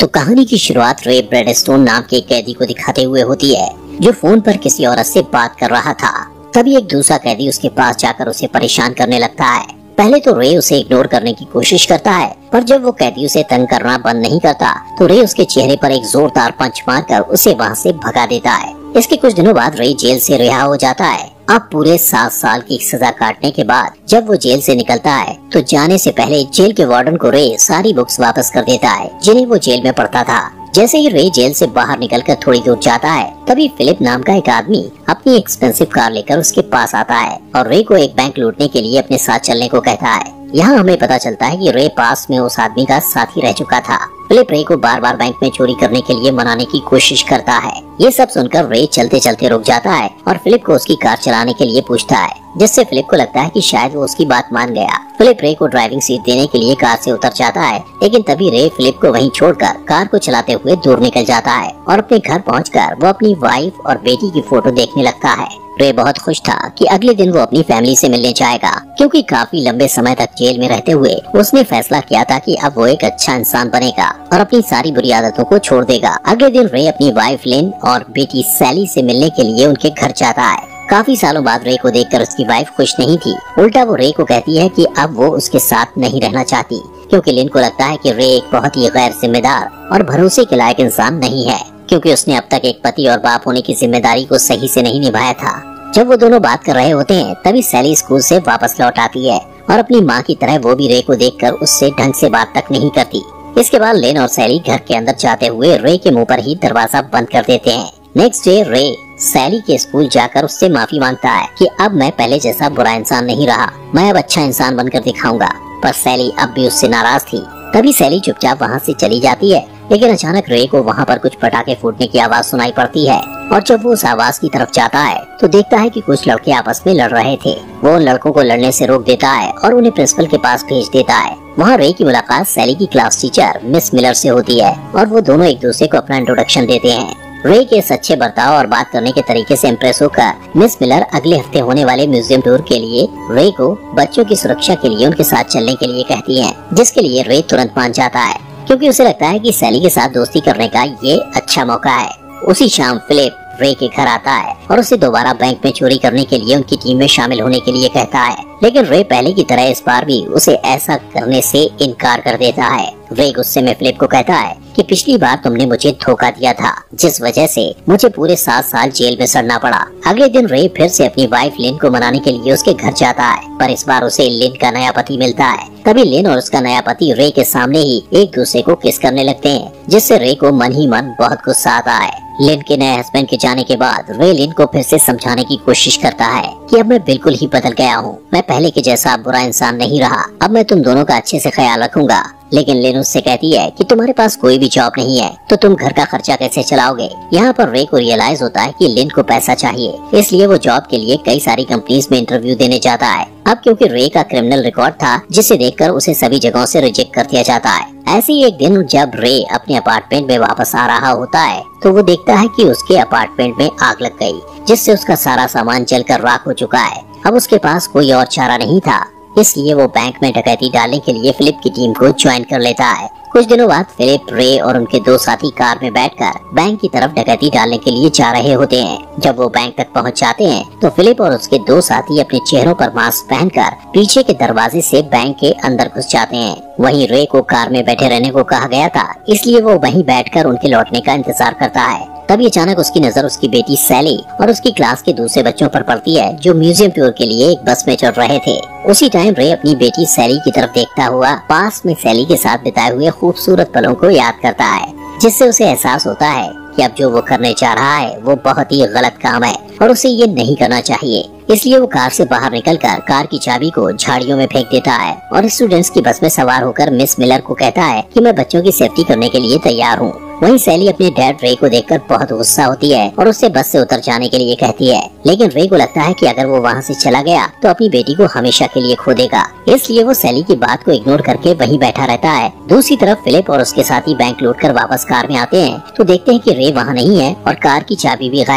तो कहानी की शुरुआत रे ब्रैडस्टोन नाम के कैदी को दिखाते हुए होती है, जो फोन पर किसी औरत से बात कर रहा था। तभी एक दूसरा कैदी उसके पास जाकर उसे परेशान करने लगता है। पहले तो रे उसे इग्नोर करने की कोशिश करता है, पर जब वो कैदी उसे तंग करना बंद नहीं करता तो रे उसके चेहरे पर एक जोरदार पंच मारकर उसे वहाँ से भगा देता है। इसके कुछ दिनों बाद रे जेल से रिहा हो जाता है। अब पूरे 7 साल की सजा काटने के बाद जब वो जेल से निकलता है तो जाने से पहले जेल के वार्डन को रे सारी बुक्स वापस कर देता है जिन्हें वो जेल में पढ़ता था। जैसे ही रे जेल से बाहर निकलकर थोड़ी दूर जाता है, तभी फिलिप नाम का एक आदमी अपनी एक्सपेंसिव कार लेकर उसके पास आता है और रे को एक बैंक लूटने के लिए अपने साथ चलने को कहता है। यहाँ हमें पता चलता है कि रे पास में उस आदमी का साथी रह चुका था। फिलिप रे को बार बार बैंक में चोरी करने के लिए मनाने की कोशिश करता है। ये सब सुनकर रे चलते चलते रुक जाता है और फिलिप को उसकी कार चलाने के लिए पूछता है, जिससे फिलिप को लगता है कि शायद वो उसकी बात मान गया। फिलिप रे को ड्राइविंग सीट देने के लिए कार से उतर जाता है, लेकिन तभी रे फिलिप को वहीं छोड़कर कार को चलाते हुए दूर निकल जाता है और अपने घर पहुंचकर वो अपनी वाइफ और बेटी की फोटो देखने लगता है। रे बहुत खुश था कि अगले दिन वो अपनी फैमिली से मिलने जाएगा, क्योंकि काफी लंबे समय तक जेल में रहते हुए उसने फैसला किया था कि अब वो एक अच्छा इंसान बनेगा और अपनी सारी बुरी आदतों को छोड़ देगा। अगले दिन रे अपनी वाइफ लिन और बेटी सैली से मिलने के लिए उनके घर जाता है। काफी सालों बाद रे को देखकर उसकी वाइफ खुश नहीं थी। उल्टा वो रे को कहती है कि अब वो उसके साथ नहीं रहना चाहती, क्योंकि लिन को लगता है कि रे एक बहुत ही गैर जिम्मेदार और भरोसे के लायक इंसान नहीं है, क्योंकि उसने अब तक एक पति और बाप होने की जिम्मेदारी को सही से नहीं निभाया था। जब वो दोनों बात कर रहे होते हैं, तभी सैली स्कूल से वापस लौट आती है और अपनी माँ की तरह वो भी रे को देखकर उससे ढंग से बात तक नहीं करती। इसके बाद लेन और सैली घर के अंदर जाते हुए रे के मुंह पर ही दरवाजा बंद कर देते हैं। नेक्स्ट डे रे सैली के स्कूल जाकर उससे माफी मांगता है कि अब मैं पहले जैसा बुरा इंसान नहीं रहा, मैं अब अच्छा इंसान बनकर दिखाऊंगा। पर सैली अब भी उससे नाराज थी। तभी सैली चुपचाप वहाँ से चली जाती है, लेकिन अचानक रे को वहाँ पर कुछ पटाखे फूटने की आवाज सुनाई पड़ती है और जब वो उस आवाज की तरफ जाता है तो देखता है कि कुछ लड़के आपस में लड़ रहे थे। वो उन लड़कों को लड़ने से रोक देता है और उन्हें प्रिंसिपल के पास भेज देता है। वहाँ रे की मुलाकात सैली की क्लास टीचर मिस मिलर से होती है और वो दोनों एक दूसरे को अपना इंट्रोडक्शन देते हैं। रे के सच्चे बर्ताव और बात करने के तरीके से इम्प्रेस होकर मिस मिलर अगले हफ्ते होने वाले म्यूजियम टूर के लिए रे को बच्चों की सुरक्षा के लिए उनके साथ चलने के लिए कहती हैं, जिसके लिए रे तुरंत मान जाता है, क्योंकि उसे लगता है कि सैली के साथ दोस्ती करने का ये अच्छा मौका है। उसी शाम फिलिप रे के घर आता है और उसे दोबारा बैंक में चोरी करने के लिए उनकी टीम में शामिल होने के लिए कहता है, लेकिन रे पहले की तरह इस बार भी उसे ऐसा करने से इनकार कर देता है। रे गुस्से में फिलिप को कहता है कि पिछली बार तुमने मुझे धोखा दिया था, जिस वजह से मुझे पूरे 7 साल जेल में सड़ना पड़ा। अगले दिन रे फिर से अपनी वाइफ लिन को मनाने के लिए उसके घर जाता है, पर इस बार उसे लिन का नया पति मिलता है। तभी लिन और उसका नया पति रे के सामने ही एक दूसरे को किस करने लगते हैं, जिससे रे को मन ही मन बहुत गुस्सा आता है। लिन के नए हस्बैंड के जाने के बाद रे लिन को फिर से समझाने की कोशिश करता है कि अब मैं बिल्कुल ही बदल गया हूँ, मैं पहले के जैसा बुरा इंसान नहीं रहा, अब मैं तुम दोनों का अच्छे से ख्याल रखूंगा। लेकिन लिन उससे कहती है कि तुम्हारे पास कोई भी जॉब नहीं है तो तुम घर का खर्चा कैसे चलाओगे। यहाँ पर रे को रियलाइज होता है कि लिन को पैसा चाहिए, इसलिए वो जॉब के लिए कई सारी कंपनीज में इंटरव्यू देने जाता है। अब क्योंकि रे का क्रिमिनल रिकॉर्ड था, जिसे देखकर उसे सभी जगहों से रिजेक्ट कर दिया जाता है। ऐसे ही एक दिन जब रे अपने अपार्टमेंट में वापस आ रहा होता है तो वो देखता है कि उसके अपार्टमेंट में आग लग गई, जिससे उसका सारा सामान जलकर राख हो चुका है। अब उसके पास कोई और चारा नहीं था, इसलिए वो बैंक में डकैती डालने के लिए फिलिप की टीम को ज्वाइन कर लेता है। कुछ दिनों बाद फिलिप, रे और उनके 2 साथी कार में बैठकर बैंक की तरफ डकैती डालने के लिए जा रहे होते हैं। जब वो बैंक तक पहुंच जाते हैं तो फिलिप और उसके 2 साथी अपने चेहरों पर मास्क पहनकर पीछे के दरवाजे से बैंक के अंदर घुस जाते हैं। वहीं रे को कार में बैठे रहने को कहा गया था, इसलिए वो वहीं बैठकर उनके लौटने का इंतजार करता है। तभी अचानक उसकी नजर उसकी बेटी सैली और उसकी क्लास के दूसरे बच्चों पर पड़ती है, जो म्यूजियम टूर के लिए एक बस में चढ़ रहे थे। उसी टाइम रे अपनी बेटी सैली की तरफ देखता हुआ पास में सैली के साथ बिताए हुए खूबसूरत पलों को याद करता है, जिससे उसे एहसास होता है कि अब जो वो करने जा रहा है वो बहुत ही गलत काम है और उसे ये नहीं करना चाहिए। इसलिए वो कार से बाहर निकलकर कार की चाबी को झाड़ियों में फेंक देता है और स्टूडेंट्स की बस में सवार होकर मिस मिलर को कहता है कि मैं बच्चों की सेफ्टी करने के लिए तैयार हूँ। वहीं सैली अपने डैड रे को देखकर बहुत गुस्सा होती है और उससे बस से उतर जाने के लिए कहती है, लेकिन रे को लगता है कि अगर वो वहाँ से चला गया तो अपनी बेटी को हमेशा के लिए खो देगा, इसलिए वो सैली की बात को इग्नोर करके वहीं बैठा रहता है। दूसरी तरफ फिलिप और उसके साथी बैंक लूट कर वापस कार में आते हैं तो देखते हैं कि रे वहाँ नहीं है और कार की चाबी भी गायब है।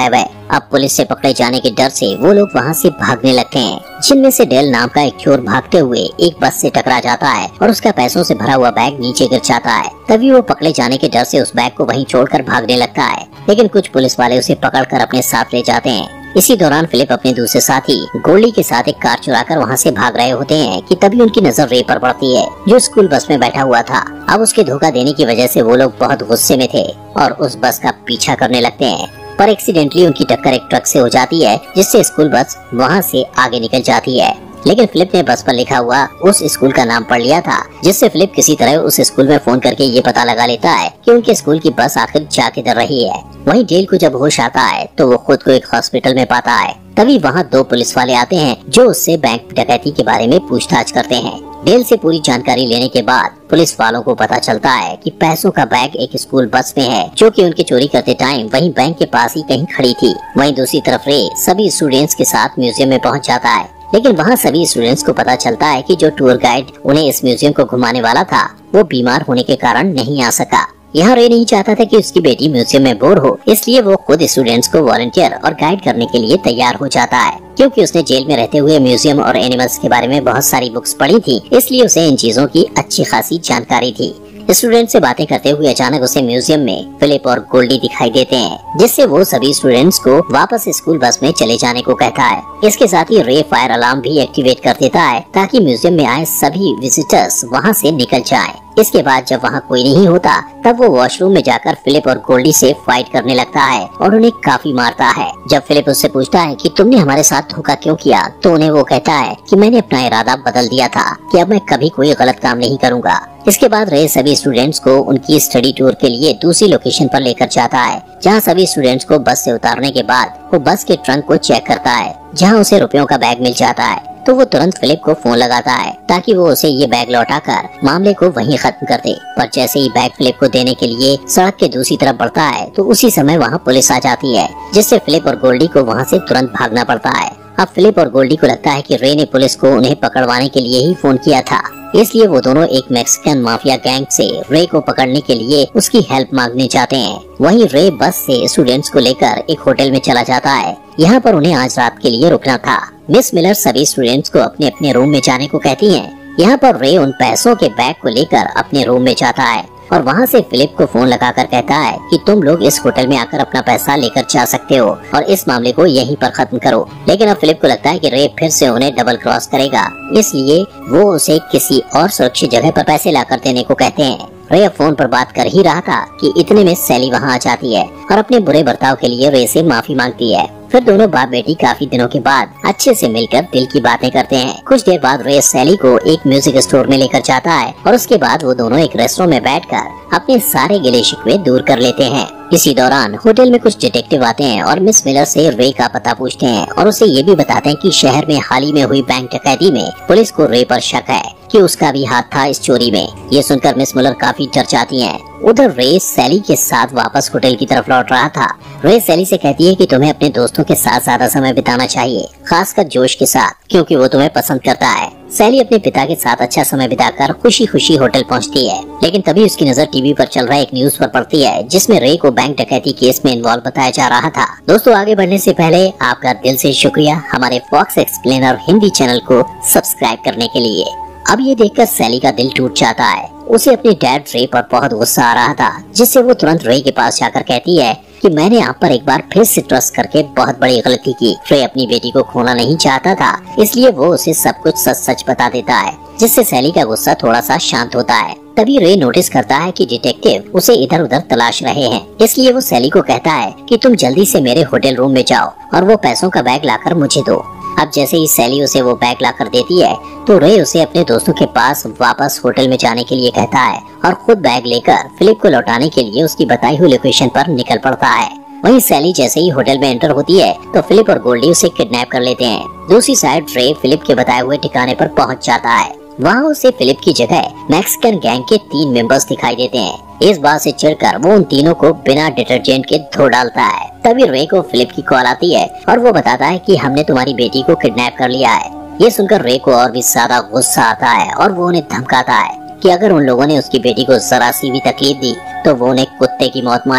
अब पुलिस से पकड़े जाने के डर से वो लोग वहाँ से भागने लगते हैं, जिनमें से डेल नाम का एक चोर भागते हुए एक बस से टकरा जाता है और उसका पैसों से भरा हुआ बैग नीचे गिर जाता है। तभी वो पकड़े जाने के डर से उस बैग को वहीं छोड़कर भागने लगता है, लेकिन कुछ पुलिस वाले उसे पकड़कर अपने साथ ले जाते हैं। इसी दौरान फिलिप अपने दूसरे साथी गोल्डी के साथ एक कार चुराकर वहाँ से भाग रहे होते हैं कि तभी उनकी नजर रे पर पड़ती है, जो स्कूल बस में बैठा हुआ था। अब उसके धोखा देने की वजह से वो लोग बहुत गुस्से में थे और उस बस का पीछा करने लगते हैं, पर एक्सीडेंटली उनकी टक्कर एक ट्रक से हो जाती है, जिससे स्कूल बस वहाँ से आगे निकल जाती है। लेकिन फिलिप ने बस पर लिखा हुआ उस स्कूल का नाम पढ़ लिया था, जिससे फिलिप किसी तरह उस स्कूल में फोन करके ये पता लगा लेता है कि उनके स्कूल की बस आखिर जा किधर रही है। वहीं डेल को जब होश आता है तो वो खुद को एक हॉस्पिटल में पाता है। तभी वहाँ 2 पुलिस वाले आते हैं जो उससे बैंक डकैती के बारे में पूछताछ करते हैं। डेल से पूरी जानकारी लेने के बाद पुलिस वालों को पता चलता है कि पैसों का बैग एक स्कूल बस में है, जो कि उनके चोरी करते टाइम वहीं बैंक के पास ही कहीं खड़ी थी। वहीं दूसरी तरफ रे सभी स्टूडेंट्स के साथ म्यूजियम में पहुंच जाता है, लेकिन वहाँ सभी स्टूडेंट्स को पता चलता है कि जो टूर गाइड उन्हें इस म्यूजियम को घुमाने वाला था वो बीमार होने के कारण नहीं आ सका। यहाँ रे नहीं चाहता था कि उसकी बेटी म्यूजियम में बोर हो, इसलिए वो खुद स्टूडेंट्स को वॉलंटियर और गाइड करने के लिए तैयार हो जाता है। क्योंकि उसने जेल में रहते हुए म्यूजियम और एनिमल्स के बारे में बहुत सारी बुक्स पढ़ी थी, इसलिए उसे इन चीजों की अच्छी खासी जानकारी थी। स्टूडेंट से बातें करते हुए अचानक उसे म्यूजियम में फिलिप और गोल्डी दिखाई देते हैं, जिससे वो सभी स्टूडेंट्स को वापस स्कूल बस में चले जाने को कहता है। इसके साथ ही रे फायर अलार्म भी एक्टिवेट कर देता है ताकि म्यूजियम में आए सभी विजिटर्स वहाँ से निकल जाएं। इसके बाद जब वहाँ कोई नहीं होता तब वो वॉशरूम में जाकर फिलिप और गोल्डी से फाइट करने लगता है और उन्हें काफी मारता है। जब फिलिप उससे पूछता है कि तुमने हमारे साथ धोखा क्यों किया, तो उन्हें वो कहता है कि मैंने अपना इरादा बदल दिया था कि अब मैं कभी कोई गलत काम नहीं करूँगा। इसके बाद रे सभी स्टूडेंट्स को उनकी स्टडी टूर के लिए दूसरी लोकेशन पर लेकर जाता है, जहाँ सभी स्टूडेंट्स को बस से उतारने के बाद वो बस के ट्रंक को चेक करता है, जहाँ उसे रुपयों का बैग मिल जाता है। तो वो तुरंत फिलिप को फोन लगाता है ताकि वो उसे ये बैग लौटाकर मामले को वहीं खत्म कर दे। पर जैसे ही बैग फिलिप को देने के लिए सड़क के दूसरी तरफ बढ़ता है तो उसी समय वहाँ पुलिस आ जाती है, जिससे फिलिप और गोल्डी को वहाँ से तुरंत भागना पड़ता है। अब फिलिप और गोल्डी को लगता है कि रे ने पुलिस को उन्हें पकड़वाने के लिए ही फोन किया था, इसलिए वो दोनों एक मैक्सिकन माफिया गैंग से रे को पकड़ने के लिए उसकी हेल्प मांगने जाते हैं। वहीं रे बस से स्टूडेंट्स को लेकर एक होटल में चला जाता है। यहाँ पर उन्हें आज रात के लिए रुकना था। मिस मिलर सभी स्टूडेंट्स को अपने अपने रूम में जाने को कहती है। यहाँ पर रे उन पैसों के बैग को लेकर अपने रूम में जाता है और वहाँ से फिलिप को फोन लगाकर कहता है कि तुम लोग इस होटल में आकर अपना पैसा लेकर जा सकते हो और इस मामले को यहीं पर खत्म करो। लेकिन अब फिलिप को लगता है कि रे फिर से उन्हें डबल क्रॉस करेगा, इसलिए वो उसे किसी और सुरक्षित जगह पर पैसे लाकर देने को कहते हैं। रे फोन पर बात कर ही रहा था कि इतने में सैली वहाँ आ जाती है और अपने बुरे बर्ताव के लिए रे से माफी मांगती है। फिर दोनों बाप बेटी काफी दिनों के बाद अच्छे से मिलकर दिल की बातें करते हैं। कुछ देर बाद रे सैली को एक म्यूजिक स्टोर में लेकर जाता है और उसके बाद वो दोनों एक रेस्टोरेंट में बैठकर अपने सारे गिले शिकवे दूर कर लेते हैं। इसी दौरान होटल में कुछ डिटेक्टिव आते हैं और मिस मिलर से रे का पता पूछते हैं और उसे ये भी बताते हैं कि शहर में हाल ही में हुई बैंक डकैती में पुलिस को रे पर शक है कि उसका भी हाथ था इस चोरी में। ये सुनकर मिस मिलर काफी डर जाती हैं। उधर रे सैली के साथ वापस होटल की तरफ लौट रहा था। रे सैली से कहती है कि तुम्हें अपने दोस्तों के साथ ज्यादा समय बिताना चाहिए, खासकर जोश के साथ, क्योंकि वो तुम्हें पसंद करता है। सैली अपने पिता के साथ अच्छा समय बिताकर खुशी खुशी होटल पहुंचती है, लेकिन तभी उसकी नजर टीवी पर चल रहा एक न्यूज पर पड़ती है जिसमें रे को बैंक डकैती केस में इन्वॉल्व बताया जा रहा था। दोस्तों, आगे बढ़ने से पहले आपका दिल से शुक्रिया हमारे फॉक्स एक्सप्लेनर हिंदी चैनल को सब्सक्राइब करने के लिए। अब ये देखकर सैली का दिल टूट जाता है। उसे अपने डैड रे पर बहुत गुस्सा आ रहा था, जिससे वो तुरंत रे के पास जाकर कहती है कि मैंने आप पर एक बार फिर से ट्रस्ट करके बहुत बड़ी गलती की। रे अपनी बेटी को खोना नहीं चाहता था, इसलिए वो उसे सब कुछ सच सच बता देता है, जिससे सैली का गुस्सा थोड़ा सा शांत होता है। तभी रे नोटिस करता है कि डिटेक्टिव उसे इधर उधर तलाश रहे हैं, इसलिए वो सैली को कहता है कि तुम जल्दी से मेरे होटल रूम में जाओ और वो पैसों का बैग लाकर मुझे दो। अब जैसे ही सैली उसे वो बैग लाकर देती है तो रे उसे अपने दोस्तों के पास वापस होटल में जाने के लिए कहता है और खुद बैग लेकर फिलिप को लौटाने के लिए उसकी बताई हुई लोकेशन पर निकल पड़ता है। वहीं सैली जैसे ही होटल में एंटर होती है तो फिलिप और गोल्डी उसे किडनैप कर लेते हैं। दूसरी साइड रे फिलिप के बताए हुए ठिकाने पर पहुंच जाता है। वहाँ उसे फिलिप की जगह मैक्सिकन गैंग के 3 मेंबर्स दिखाई देते हैं। इस बात से चिढ़कर वो उन तीनों को बिना डिटर्जेंट के धो डालता है। तभी रे को फिलिप की कॉल आती है और वो बताता है कि हमने तुम्हारी बेटी को किडनैप कर लिया है। ये सुनकर रे को और भी ज्यादा गुस्सा आता है और वो उन्हें धमकाता है कि अगर उन लोगों ने उसकी बेटी को जरा सी भी तकलीफ दी तो वो उन्हें कुत्ते की मौत मारेगा।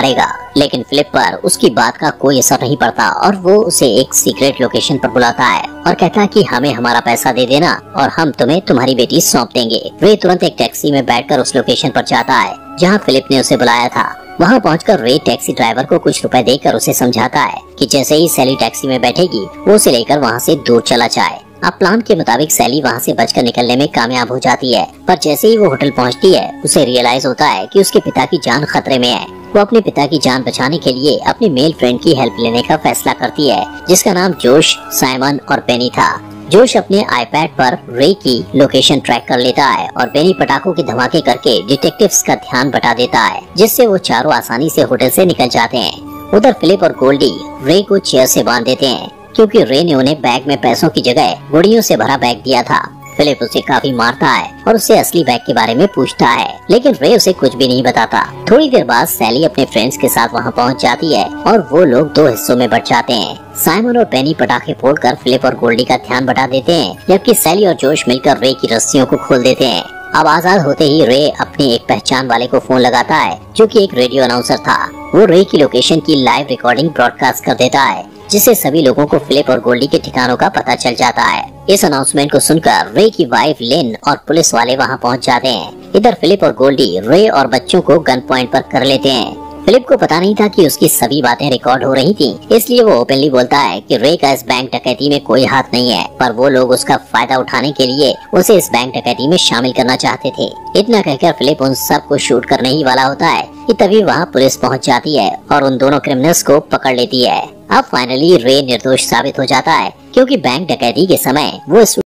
लेकिन फिलिप पर उसकी बात का कोई असर नहीं पड़ता और वो उसे एक सीक्रेट लोकेशन पर बुलाता है और कहता है कि हमें हमारा पैसा दे देना और हम तुम्हें तुम्हारी बेटी सौंप देंगे। रे तुरंत एक टैक्सी में बैठकर उस लोकेशन पर जाता है जहाँ फिलिप ने उसे बुलाया था। वहाँ पहुंचकर रे टैक्सी ड्राइवर को कुछ रुपए देकर उसे समझाता है कि जैसे ही सैली टैक्सी में बैठेगी वो उसे लेकर वहाँ से दूर चला जाए। अब प्लान के मुताबिक सैली वहाँ से बचकर निकलने में कामयाब हो जाती है, पर जैसे ही वो होटल पहुँचती है उसे रियलाइज होता है कि उसके पिता की जान खतरे में है। वो अपने पिता की जान बचाने के लिए अपने मेल फ्रेंड की हेल्प लेने का फैसला करती है जिसका नाम जोश, साइमन और बेनी था। जोश अपने आईपैड पर रे की लोकेशन ट्रैक कर लेता है और बेनी पटाखों के धमाके करके डिटेक्टिव्स का ध्यान बटा देता है, जिससे वो चारों आसानी से होटल से निकल जाते हैं। उधर फिलिप और गोल्डी रे को चेयर से बांध देते हैं क्योंकि रे ने उन्हें बैग में पैसों की जगह गुड़ियों से भरा बैग दिया था। फिलिप उसे काफी मारता है और उससे असली बैग के बारे में पूछता है, लेकिन रे उसे कुछ भी नहीं बताता। थोड़ी देर बाद सैली अपने फ्रेंड्स के साथ वहां पहुंच जाती है और वो लोग दो हिस्सों में बट जाते हैं। साइमन और बेनी पटाखे फोड़कर फिलिप और गोल्डी का ध्यान बटा देते हैं, जबकि सैली और जोश मिलकर रे की रस्सियों को खोल देते हैं। अब आजाद होते ही रे अपनी एक पहचान वाले को फोन लगाता है जो कि एक रेडियो अनाउंसर था। वो रे की लोकेशन की लाइव रिकॉर्डिंग ब्रॉडकास्ट कर देता है, जिससे सभी लोगों को फिलिप और गोल्डी के ठिकानों का पता चल जाता है। इस अनाउंसमेंट को सुनकर रे की वाइफ लिन और पुलिस वाले वहां पहुंच जाते हैं। इधर फिलिप और गोल्डी रे और बच्चों को गन पॉइंट पर कर लेते हैं। फिलिप को पता नहीं था कि उसकी सभी बातें रिकॉर्ड हो रही थी, इसलिए वो ओपनली बोलता है कि रे का इस बैंक डकैती में कोई हाथ नहीं है, पर वो लोग उसका फायदा उठाने के लिए उसे इस बैंक डकैती में शामिल करना चाहते थे। इतना कहकर फिलिप उन सब को शूट करने ही वाला होता है कि तभी वहाँ पुलिस पहुँच जाती है और उन दोनों क्रिमिनल्स को पकड़ लेती है। अब फाइनली रे निर्दोष साबित हो जाता है क्योंकि बैंक डकैती के समय वो